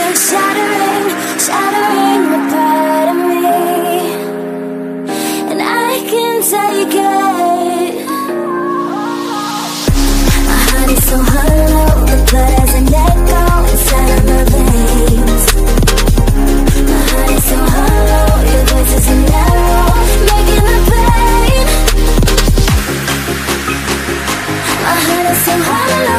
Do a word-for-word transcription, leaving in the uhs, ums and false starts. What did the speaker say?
shattering, shattering a part of me, and I can take it. My heart is so hollow, the blood has an echo inside of my veins. My heart is so hollow, your voice is an arrow, making the pain. My heart is so hollow.